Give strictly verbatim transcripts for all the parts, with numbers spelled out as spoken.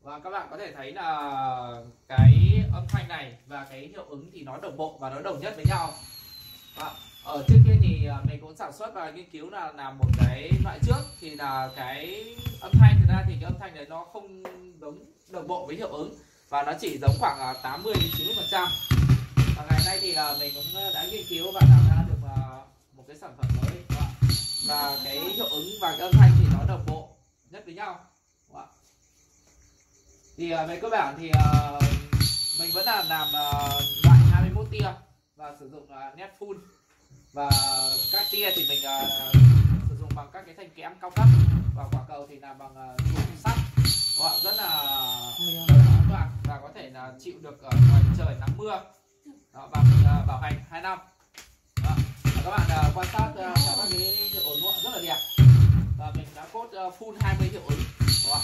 Và các bạn có thể thấy là cái âm thanh này và cái hiệu ứng thì nó đồng bộ và nó đồng nhất với nhau. Đó. Ở trước kia thì mình cũng sản xuất và nghiên cứu là làm một cái loại trước thì là cái âm thanh, thực ra thì cái âm thanh đấy nó không giống đồng bộ với hiệu ứng và nó chỉ giống khoảng tám mươi đến chín mươi phần trăm. Và ngày nay thì là mình cũng đã nghiên cứu và làm ra được một cái sản phẩm mới. Đó. Và cái hiệu ứng và cái âm thanh thì nó đồng bộ nhất với nhau. Đó. Thì về cơ bản thì uh, mình vẫn là làm uh, loại hai mươi mốt tia và sử dụng uh, nét full, và các tia thì mình uh, sử dụng bằng các cái thanh kẽm cao cấp, và quả cầu thì làm bằng uh, thùng sắt. Đó, rất là an toàn và có thể là chịu được ở ngoài trời nắng mưa. Đó, và mình uh, bảo hành hai năm. Đó. Và các bạn uh, quan sát uh, cho các cái hiệu ứng rất là đẹp, và mình đã cốt uh, full hai mươi hiệu ứng. Đó.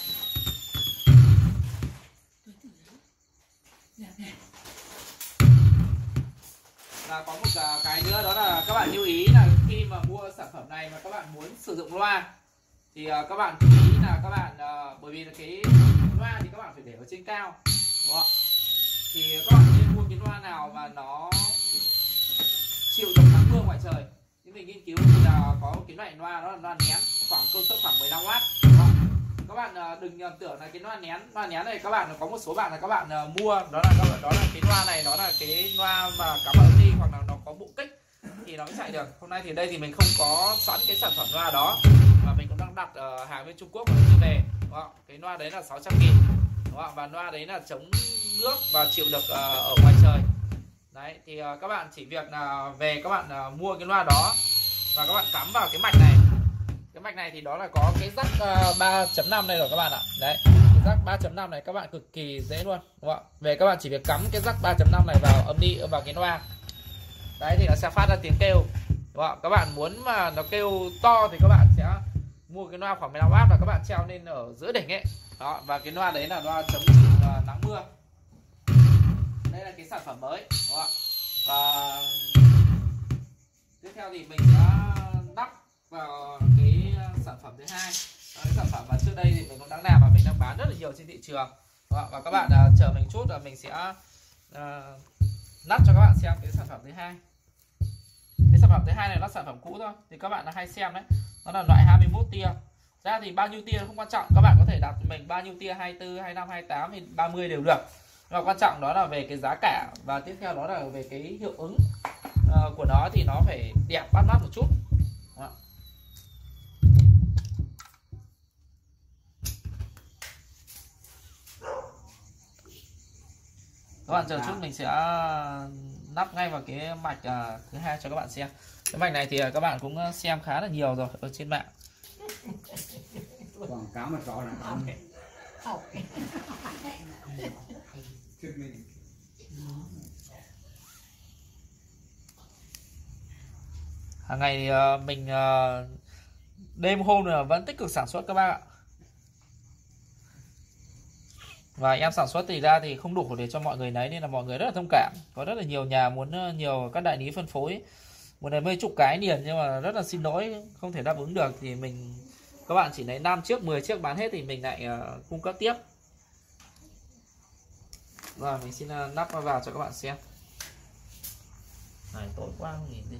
Và có một cái nữa đó là các bạn lưu ý là khi mà mua sản phẩm này mà các bạn muốn sử dụng loa thì các bạn chú ý là các bạn uh, bởi vì là cái loa thì các bạn phải để ở trên cao, đúng không? Thì các bạn nên mua cái loa nào mà nó chịu được nắng mưa ngoài trời. Nhưng mình nghiên cứu thì là có cái loại loa đó là loa nén, khoảng công suất khoảng mười lăm oát. Các bạn đừng nhầm tưởng là cái loa nén, loa nén này các bạn có một số bạn là các bạn uh, mua đó là các bạn đó là cái loa này, đó là cái loa mà cắm vào đi hoặc là nó có bộ kích thì nó mới chạy được. Hôm nay thì đây thì mình không có sẵn cái sản phẩm loa đó, và mình cũng đang đặt uh, hàng bên Trung Quốc và chưa về. Đó. Cái loa đấy là sáu trăm nghìn, và loa đấy là chống nước và chịu được uh, ở ngoài trời. Đấy thì uh, các bạn chỉ việc là về các bạn uh, mua cái loa đó và các bạn cắm vào cái mạch này. Cái mạch này thì đó là có cái jack uh, ba chấm năm đây rồi các bạn ạ. Đấy, cái jack ba chấm năm này các bạn cực kỳ dễ luôn, đúng không ạ? Về các bạn chỉ việc cắm cái jack ba chấm năm này vào âm đi vào cái loa. Đấy thì nó sẽ phát ra tiếng kêu. Đúng không? Các bạn muốn mà nó kêu to thì các bạn sẽ mua cái loa khoảng mười lăm oát và các bạn treo lên ở giữa đỉnh ấy. Đó, và cái loa đấy là loa chống chịu uh, nắng mưa. Đây là cái sản phẩm mới, đúng không ạ? Và tiếp theo thì mình sẽ lắp vào cái sản phẩm thứ hai. Đó, cái sản phẩm mà trước đây thì mình cũng đã làm và mình đang bán rất là nhiều trên thị trường. Đó, và các bạn uh, chờ mình chút là mình sẽ uh, lắp cho các bạn xem cái sản phẩm thứ hai. Cái sản phẩm thứ hai này nó sản phẩm cũ thôi, thì các bạn là hay xem đấy, nó là loại hai mươi mốt tia. Ra thì bao nhiêu tia không quan trọng, các bạn có thể đặt mình bao nhiêu tia, hai mươi tư, hai mươi lăm, hai mươi tám thì ba mươi đều được. Nhưng mà quan trọng đó là về cái giá cả, và tiếp theo đó là về cái hiệu ứng uh, của nó thì nó phải đẹp bắt mắt một chút. Đó. Các bạn chờ chút mình sẽ lắp ngay vào cái mạch uh, thứ hai cho các bạn xem. Cái mạch này thì các bạn cũng xem khá là nhiều rồi ở trên mạng. Quảng cáo mà rõ là không. Hàng ngày thì uh, mình uh, đêm hôm là vẫn tích cực sản xuất các bác ạ. Và em sản xuất thì ra thì không đủ để cho mọi người lấy, nên là mọi người rất là thông cảm. Có rất là nhiều nhà muốn, nhiều các đại lý phân phối muốn lấy mấy chục cái liền, nhưng mà rất là xin lỗi không thể đáp ứng được, thì mình các bạn chỉ lấy năm chiếc, mười chiếc bán hết thì mình lại uh, cung cấp tiếp. Rồi mình xin uh, lắp vào cho các bạn xem. Này tối quá không nhìn đi.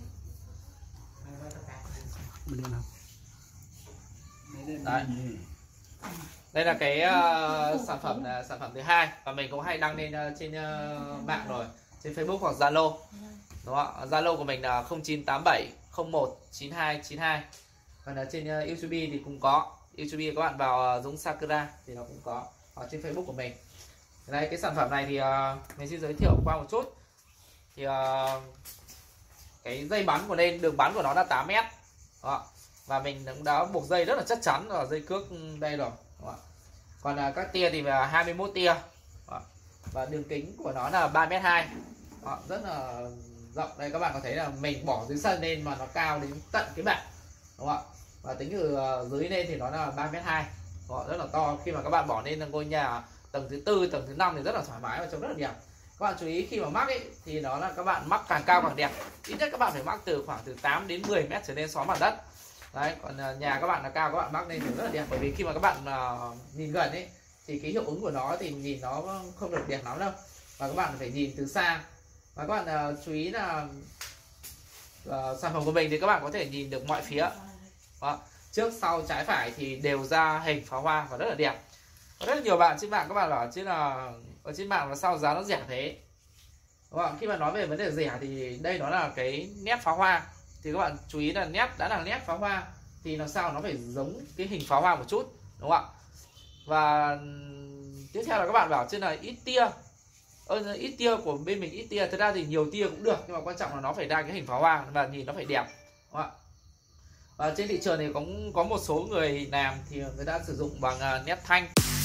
Đấy. Đây là cái uh, sản phẩm uh, sản phẩm thứ hai, và mình cũng hay đăng lên uh, trên uh, mạng rồi, trên Facebook hoặc Zalo. Đúng không? Zalo của mình là không chín tám bảy không một chín hai chín hai. Còn ở trên uh, YouTube thì cũng có. YouTube các bạn vào uh, Dũng Sakura thì nó cũng có. Ở trên Facebook của mình. Đây, cái sản phẩm này thì uh, mình xin giới thiệu qua một chút. Thì uh, cái dây bắn của đây, đường bắn của nó là tám mét. Đó. Và mình cũng đã buộc dây rất là chắc chắn ở dây cước đây rồi. Đó. Còn uh, các tia thì là hai mươi mốt tia. Đó. Và đường kính của nó là ba mét hai. Đó. Rất là rộng. Đây các bạn có thấy là mình bỏ dưới sân lên mà nó cao đến tận cái bảng, đúng không ạ? Và tính từ dưới lên thì nó là ba mét hai. Rất là to. Khi mà các bạn bỏ lên là ngôi nhà tầng thứ tư, tầng thứ năm thì rất là thoải mái và trông rất là đẹp. Các bạn chú ý khi mà mắc ấy thì nó là các bạn mắc càng cao càng đẹp. Ít nhất các bạn phải mắc từ khoảng từ tám đến mười mét trở lên xóa mặt đất. Đấy, còn nhà các bạn là cao, các bạn mắc lên thì rất là đẹp, bởi vì khi mà các bạn uh, nhìn gần ấy thì cái hiệu ứng của nó thì nhìn nó không được đẹp lắm đâu, và các bạn phải nhìn từ xa. Và các bạn uh, chú ý là uh, sản phẩm của mình thì các bạn có thể nhìn được mọi phía. Đó. Trước sau trái phải thì đều ra hình pháo hoa và rất là đẹp. Có rất là nhiều bạn trên mạng các bạn bảo chứ là ở trên mạng là sao giá nó rẻ thế. Đúng không? Khi mà nói về vấn đề rẻ thì đây nó là cái nét pháo hoa, thì các bạn chú ý là nét đã là nét pháo hoa thì làm sao nó phải giống cái hình pháo hoa một chút, đúng không ạ? Và tiếp theo là các bạn bảo trên là ít tia. Ơ, ít tia của bên mình ít tia, thật ra thì nhiều tia cũng được, nhưng mà quan trọng là nó phải ra cái hình pháo hoa và nhìn nó phải đẹp, đúng không ạ? Và trên thị trường này cũng có một số người làm thì người ta sử dụng bằng nét thanh.